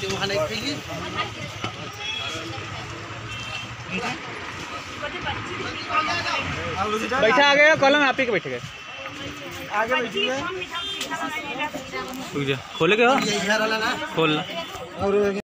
बैठा आ गया कॉलम आप ही के बैठ गए आगे बैठिए। खोले के हो खोलना।